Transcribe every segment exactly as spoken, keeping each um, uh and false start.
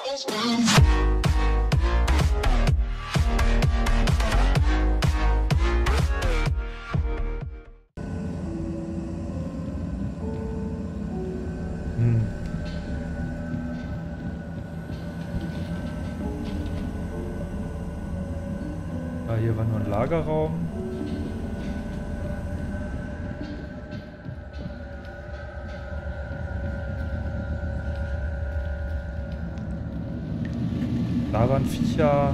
Hm. Ah, hier war nur ein Lagerraum. Da waren Viecher.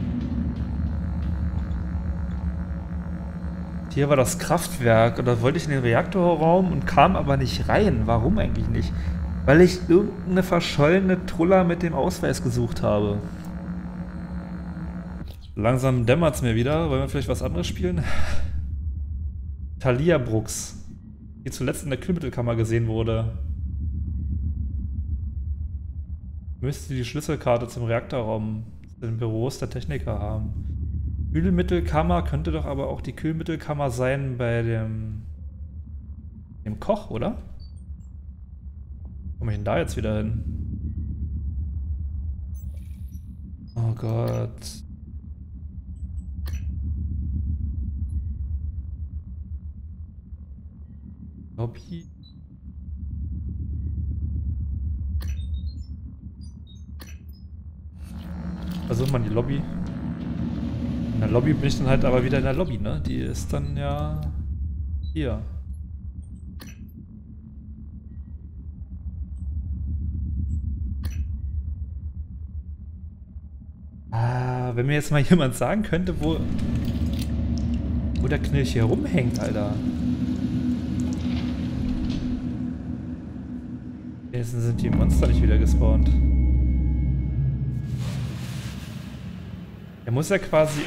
Hier war das Kraftwerk und da wollte ich in den Reaktorraum und kam aber nicht rein. Warum eigentlich nicht? Weil ich irgendeine verschollene Truller mit dem Ausweis gesucht habe. Langsam dämmert es mir wieder. Wollen wir vielleicht was anderes spielen? Thalia Brooks, die zuletzt in der Kühlmittelkammer gesehen wurde. Müsste die Schlüsselkarte zum Reaktorraum, zu den Büros der Techniker haben. Kühlmittelkammer könnte doch aber auch die Kühlmittelkammer sein bei dem, dem Koch, oder? Wo komme ich denn da jetzt wieder hin? Oh Gott. Lobby. Versucht man die Lobby. In der Lobby bin ich dann halt aber wieder in der Lobby, ne? Die ist dann ja hier. Ah, wenn mir jetzt mal jemand sagen könnte, wo, wo der Knilch hier rumhängt, Alter. Wenigstens sind die Monster nicht wieder gespawnt. Er muss ja quasi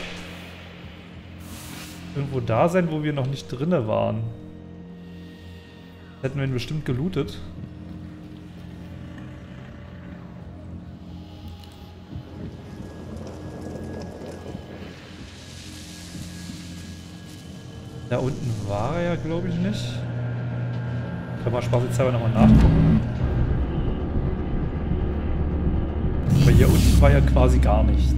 irgendwo da sein, wo wir noch nicht drinne waren. Hätten wir ihn bestimmt gelootet. Da unten war er ja, glaube ich, nicht. Können wir spaßeshalber nochmal nachgucken. Aber hier unten war ja quasi gar nichts.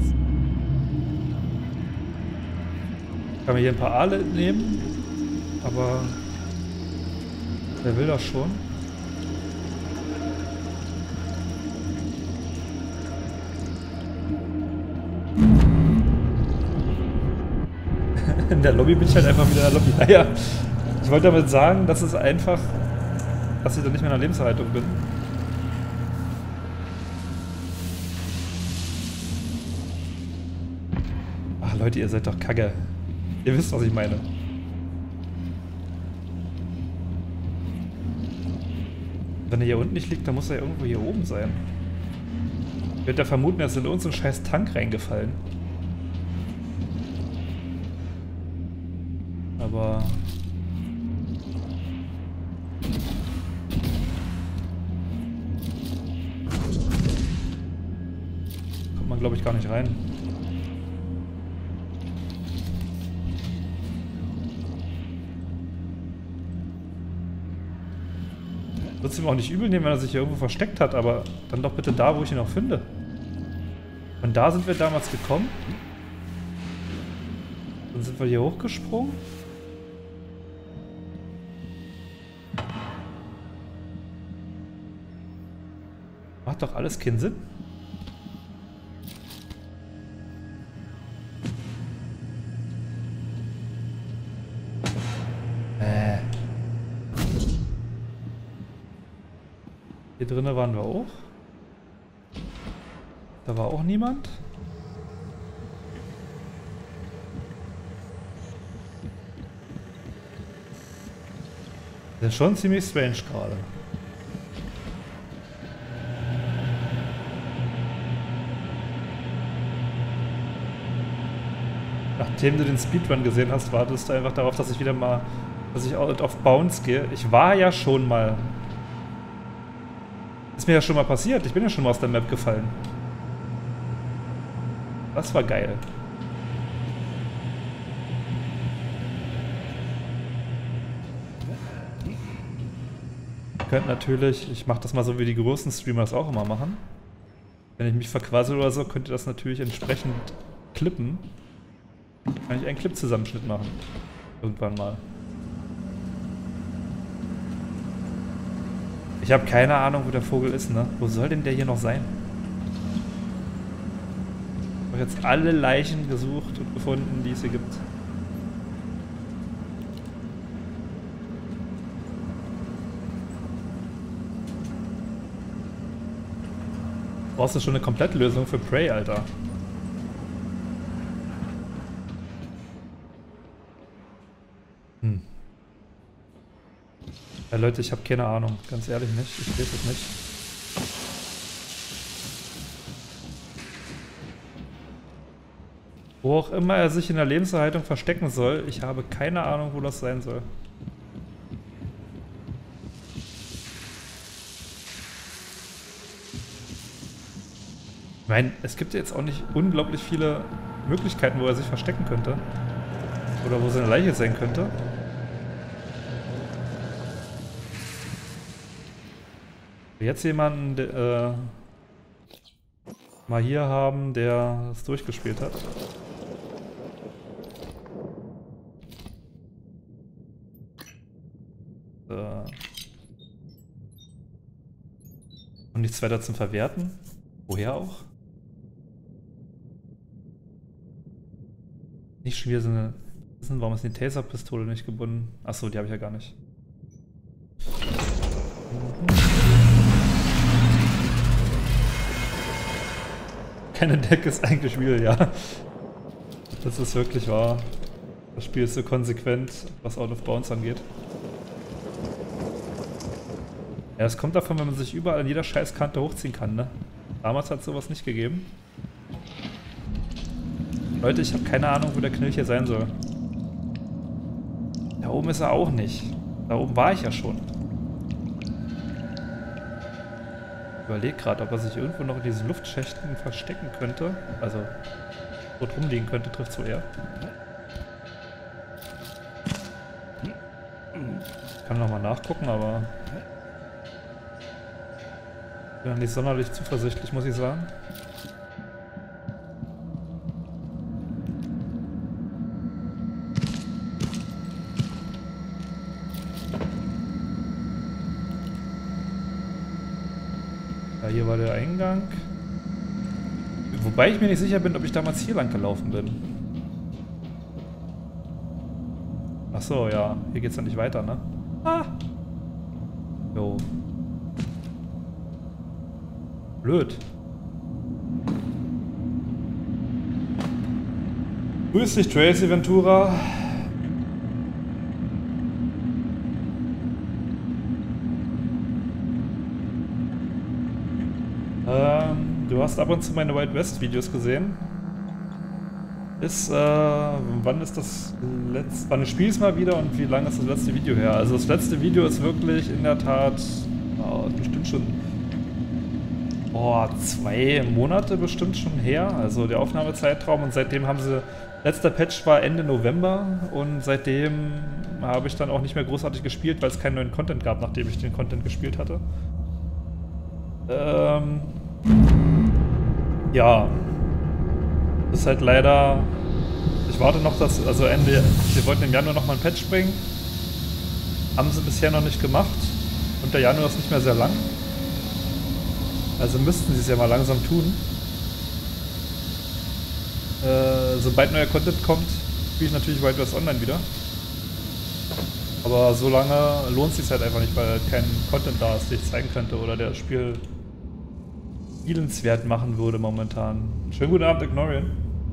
Kann mir hier ein paar Aale nehmen, aber wer will das schon? In der Lobby bin ich halt einfach wieder in der Lobby. Naja, ich wollte damit sagen, dass es einfach, dass ich dann nicht mehr in der Lebenserhaltung bin. Ach Leute, ihr seid doch kacke. Ihr wisst, was ich meine. Wenn er hier unten nicht liegt, dann muss er irgendwo hier oben sein. Ich würde ja vermuten, er ist in unseren scheiß Tank reingefallen. Aber... kommt man, glaube ich, gar nicht rein. Wird es ihm auch nicht übel nehmen, wenn er sich hier irgendwo versteckt hat, aber dann doch bitte da, wo ich ihn auch finde. Und da sind wir damals gekommen. Dann sind wir hier hochgesprungen. Macht doch alles keinen Sinn. Äh. Hier drinnen waren wir auch. Da war auch niemand. Das ist schon ziemlich strange gerade. Nachdem du den Speedrun gesehen hast, wartest du einfach darauf, dass ich wieder mal, dass ich auf Bounce gehe. Ich war ja schon mal. Ist mir ja schon mal passiert. Ich bin ja schon mal aus der Map gefallen. Das war geil. Ihr könnt natürlich, ich mache das mal so, wie die großen Streamer es auch immer machen. Wenn ich mich verquassel oder so, könnte das natürlich entsprechend klippen. Kann ich einen Clip-Zusammenschnitt machen. Irgendwann mal. Ich habe keine Ahnung, wo der Vogel ist, ne? Wo soll denn der hier noch sein? Ich habe jetzt alle Leichen gesucht und gefunden, die es hier gibt. Brauchst du schon eine Komplettlösung für Prey, Alter. Hm. Ja, Leute, ich habe keine Ahnung. Ganz ehrlich nicht. Ich weiß es nicht. Wo auch immer er sich in der Lebenserhaltung verstecken soll, ich habe keine Ahnung, wo das sein soll. Ich meine, es gibt ja jetzt auch nicht unglaublich viele Möglichkeiten, wo er sich verstecken könnte. Oder wo seine Leiche sein könnte. Jetzt jemanden äh, mal hier haben, der es durchgespielt hat. Äh. Und nichts weiter zum Verwerten. Woher auch? Nicht schon wieder so eine... Warum ist die Taser-Pistole nicht gebunden? Achso, die habe ich ja gar nicht. Keine Deck ist eigentlich real, ja. Das ist wirklich wahr. Das Spiel ist so konsequent, was Out of Bounds angeht. Ja, das kommt davon, wenn man sich überall an jeder Scheißkante hochziehen kann, ne? Damals hat es sowas nicht gegeben. Leute, ich habe keine Ahnung, wo der Knilch hier sein soll. Da oben ist er auch nicht. Da oben war ich ja schon. Ich überlege gerade, ob er sich irgendwo noch in diesen Luftschächten verstecken könnte. Also, dort rumliegen könnte, trifft so eher. Ich kann nochmal nachgucken, aber... Ich bin nicht sonderlich zuversichtlich, muss ich sagen. Ja, hier war der Eingang. Wobei ich mir nicht sicher bin, ob ich damals hier lang gelaufen bin. Ach so, ja. Hier geht's ja nicht weiter, ne? Ah! Jo. Blöd. Grüß dich, Tracy Ventura. Ähm, du hast ab und zu meine Wild West Videos gesehen. Ist, äh, wann ist das letzte, wann spielst du mal wieder und wie lange ist das letzte Video her? Also das letzte Video ist wirklich in der Tat, oh, bestimmt schon, oh, zwei Monate bestimmt schon her, also der Aufnahmezeitraum, und seitdem haben sie, letzter Patch war Ende November und seitdem habe ich dann auch nicht mehr großartig gespielt, weil es keinen neuen Content gab, nachdem ich den Content gespielt hatte. Ähm, ja. Das ist halt leider... Ich warte noch, dass... Also Ende... Wir wollten im Januar nochmal ein Patch bringen. Haben sie bisher noch nicht gemacht. Und der Januar ist nicht mehr sehr lang. Also müssten sie es ja mal langsam tun. Äh, sobald neuer Content kommt, spiele ich natürlich Wild West Online wieder. Aber so lange lohnt es sich halt einfach nicht, weil halt kein Content da ist, den ich zeigen könnte oder der das Spiel spielenswert machen würde momentan. Schönen guten Abend, Ignorian.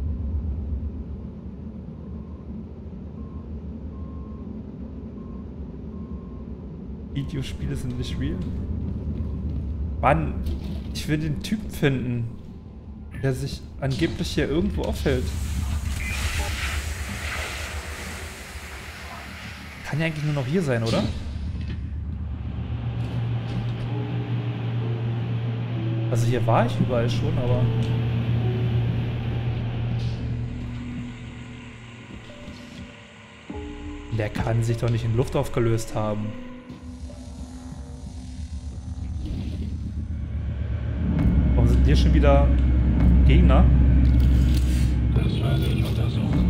Videospiele sind nicht real. Mann, ich will den Typen finden, der sich angeblich hier irgendwo aufhält. Kann ja eigentlich nur noch hier sein, oder? Also hier war ich überall schon, aber... Der kann sich doch nicht in Luft aufgelöst haben. Warum sind Hier schon wieder Gegner. Das werde ich untersuchen.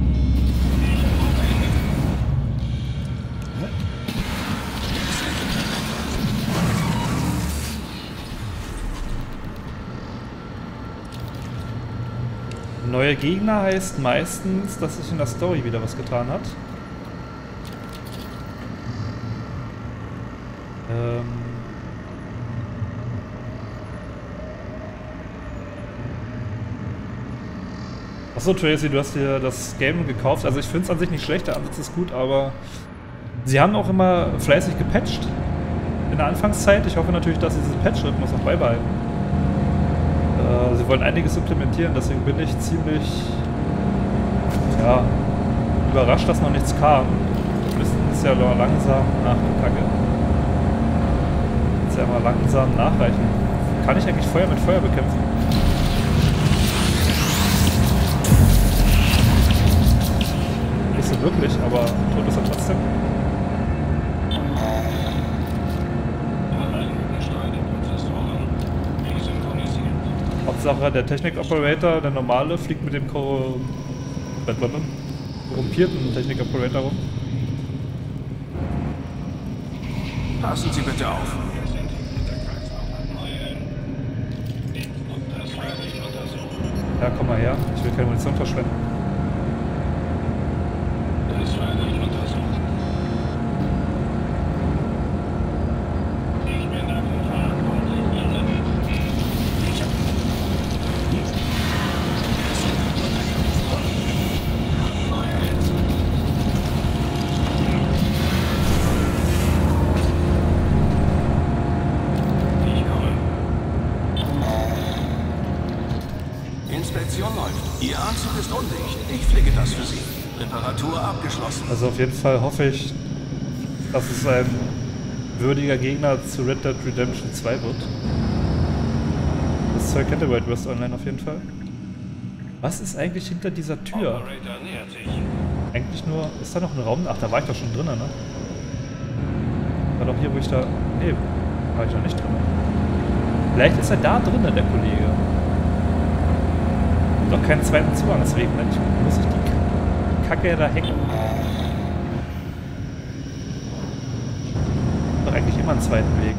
Neue Gegner heißt meistens, dass sich in der Story wieder was getan hat. Ähm Achso, Tracy, du hast dir das Game gekauft. Also ich finde es an sich nicht schlecht, der Ansatz ist gut, aber sie haben auch immer fleißig gepatcht in der Anfangszeit. Ich hoffe natürlich, dass sie diesen Patch-Rhythmus auch beibehalten. Äh, sie wollen einiges implementieren, deswegen bin ich ziemlich ja, überrascht, dass noch nichts kam. Wir müssen es ja langsam, ach du Kacke, jetzt ja mal langsam nachreichen. Kann ich eigentlich Feuer mit Feuer bekämpfen? Nicht so wirklich, aber tot ist er trotzdem. Hauptsache der Technik-Operator, der normale, fliegt mit dem Ko korrumpierten Technik-Operator rum. Passen Sie bitte auf. Ja, komm mal her. Ich will keine Munition verschwenden. Das werde ich untersuchen. Ich bin dafür verantwortlich. Ich habe... Inspektion läuft. Ihr Anzug ist undicht. Ich pflege das für Sie. Reparatur abgeschlossen. Also auf jeden Fall hoffe ich, dass es ein würdiger Gegner zu Red Dead Redemption zwei wird. Das Zeug kennt ihr bei West Online auf jeden Fall. Was ist eigentlich hinter dieser Tür? Eigentlich nur... Ist da noch ein Raum? Ach, da war ich doch schon drin, ne? War doch hier, wo ich da... Nee, war ich noch nicht drin. Vielleicht ist er da drinnen, der Kollege. Doch keinen zweiten Zugangsweg, ne? Ich muss ich die Kacke da hacken. Doch eigentlich immer einen zweiten Weg.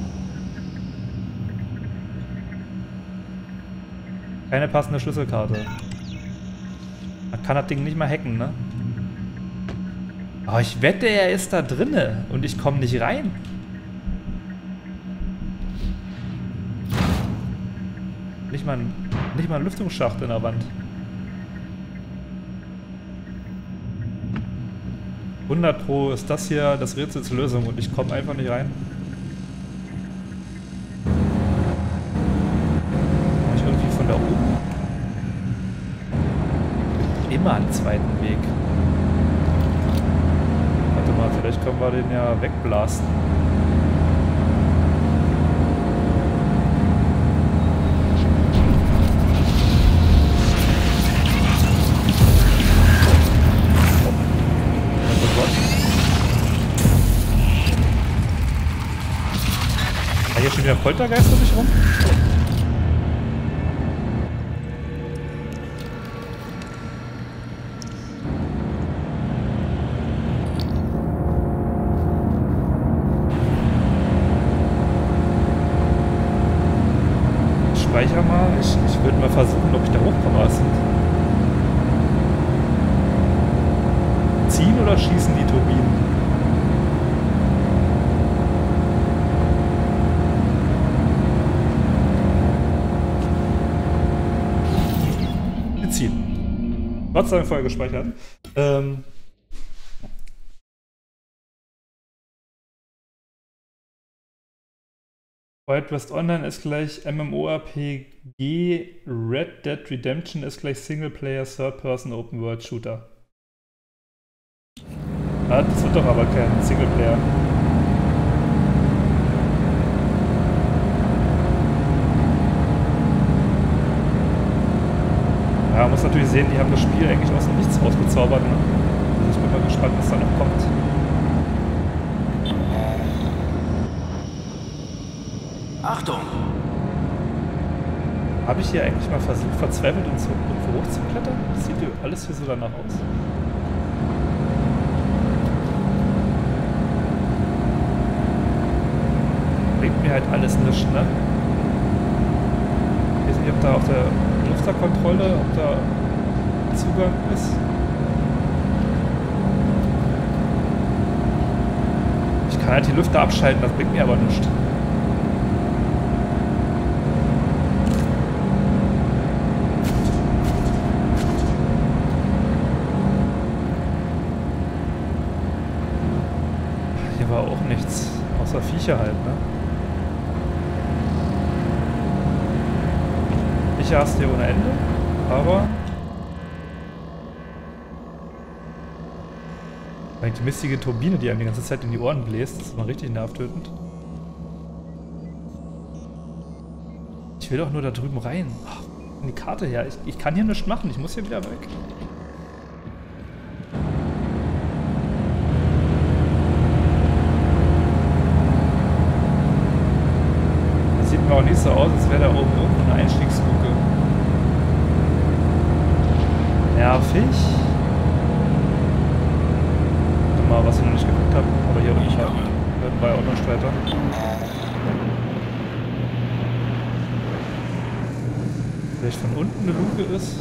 Keine passende Schlüsselkarte. Man kann das Ding nicht mal hacken, ne? Aber ich wette, er ist da drinne und ich komme nicht rein. Nicht mal, ein, nicht mal ein Lüftungsschacht in der Wand. hundert Pro ist das hier das Rätsel zur Lösung und ich komme einfach nicht rein. Kann ich irgendwie von da oben? Immer einen zweiten Weg. Warte mal, vielleicht können wir den ja wegblasten. Hier schon wieder Poltergeist um mich rum? Ich speichere mal. Ich, ich würde mal versuchen, ob ich da hochkomme. Was sind? Ziehen oder schießen die Turbinen? Gott sei Dank vorher gespeichert. Ähm Wild West Online ist gleich MMORPG, Red Dead Redemption ist gleich Singleplayer Third-Person Open World Shooter. Ah, das wird doch aber kein Singleplayer. Ja, man muss natürlich sehen, die haben das Spiel eigentlich aus dem Nichts rausgezaubert. Ne? Also ich bin mal gespannt, was da noch kommt. Achtung! Habe ich hier eigentlich mal versucht, verzweifelt und so irgendwo hochzuklettern? Das sieht ja alles hier so danach aus. Bringt mir halt alles nichts, ne? Ich weiß nicht, ob da auf der Lufterkontrolle, ob da Zugang ist. Ich kann halt die Lüfter abschalten, das bringt mir aber nichts. Hier war auch nichts, außer Viecher halt, ne? Viecher hast du hier ohne Ende, aber die mistige Turbine, die einem die ganze Zeit in die Ohren bläst, das ist mal richtig nervtötend. Ich will doch nur da drüben rein. Ach, in die Karte her. Ich, ich kann hier nichts machen, ich muss hier wieder weg. Das sieht mir auch nicht so aus, als wäre da oben irgendwo eine Einstiegsluke. Nervig. Was ich noch nicht geguckt habe, aber hier unten werden wir ja auch noch weiter. Vielleicht von unten eine Luke ist.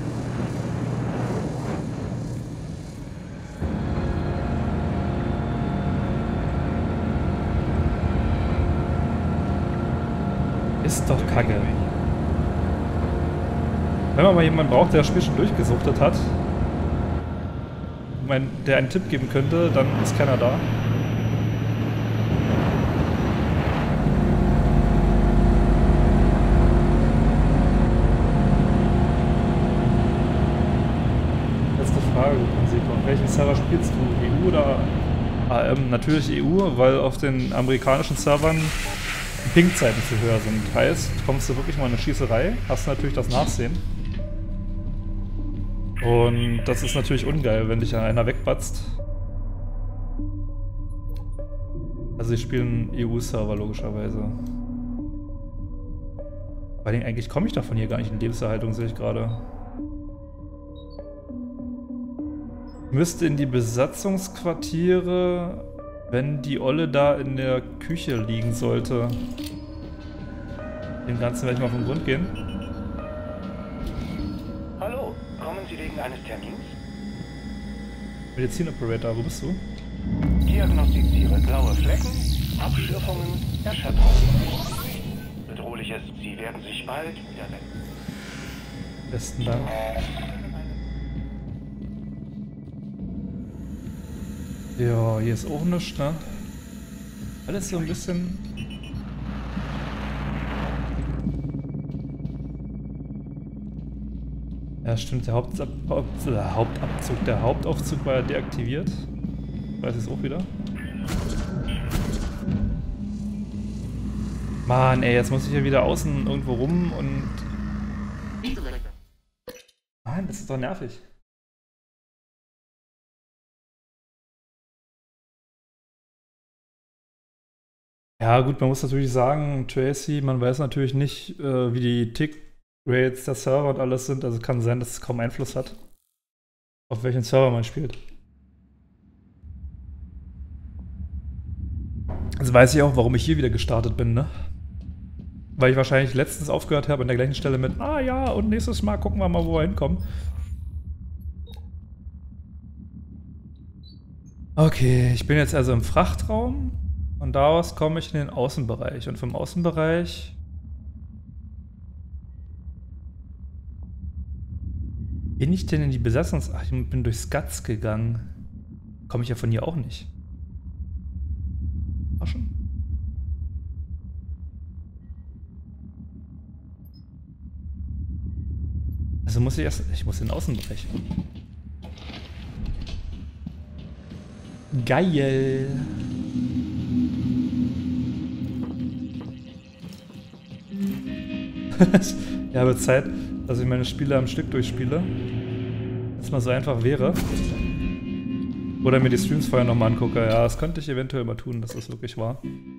Ist doch kacke. Wenn man mal jemanden braucht, der das Spiel schon durchgesuchtet hat, mein, der einen Tipp geben könnte, dann ist keiner da. Letzte Frage, auf welchen Server spielst du? E U oder A M? Natürlich E U, weil auf den amerikanischen Servern die Ping-Zeiten zu höher sind. Heißt, kommst du wirklich mal in eine Schießerei, hast natürlich das Nachsehen. Und das ist natürlich ungeil, wenn dich einer wegbatzt. Also ich spiele einen E U-Server logischerweise. Vor allem eigentlich komme ich davon hier gar nicht in Lebenserhaltung, sehe ich gerade. Müsste in die Besatzungsquartiere, wenn die Olle da in der Küche liegen sollte. Dem Ganzen werde ich mal vom Grund gehen. Wegen eines Termins? Medizin-Operator, wo bist du? Diagnostiziere blaue Flecken, Abschürfungen, Erschöpfung. Bedrohlich ist, sie werden sich bald wieder weg. Besten Dank. Ja, hier ist auch nichts, ne? Alles so ein bisschen... Ja, stimmt, der Hauptab der Hauptabzug, der Hauptaufzug war ja deaktiviert. Weiß ich es auch wieder. Mann, ey, jetzt muss ich hier wieder außen irgendwo rum und... Mann, das ist doch nervig. Ja gut, man muss natürlich sagen, Tracy, man weiß natürlich nicht, äh, wie die Tick Rates der Server und alles sind, also kann sein, dass es kaum Einfluss hat, auf welchen Server man spielt. Also weiß ich auch, warum ich hier wieder gestartet bin, ne? Weil ich wahrscheinlich letztens aufgehört habe an der gleichen Stelle mit, ah ja, und nächstes Mal gucken wir mal, wo wir hinkommen. Okay, ich bin jetzt also im Frachtraum und daraus komme ich in den Außenbereich und vom Außenbereich... Bin ich denn in die Besatzungs... Ach, ich bin durchs Guts gegangen. Komme ich ja von hier auch nicht. Auch schon? Also muss ich erst... Ich muss in den Außenbereich. Geil! Ich habe Zeit, dass ich meine Spiele am Stück durchspiele. Wenn es mal so einfach wäre. Oder mir die Streams vorher nochmal angucke. Ja, das könnte ich eventuell mal tun, dass das wirklich war.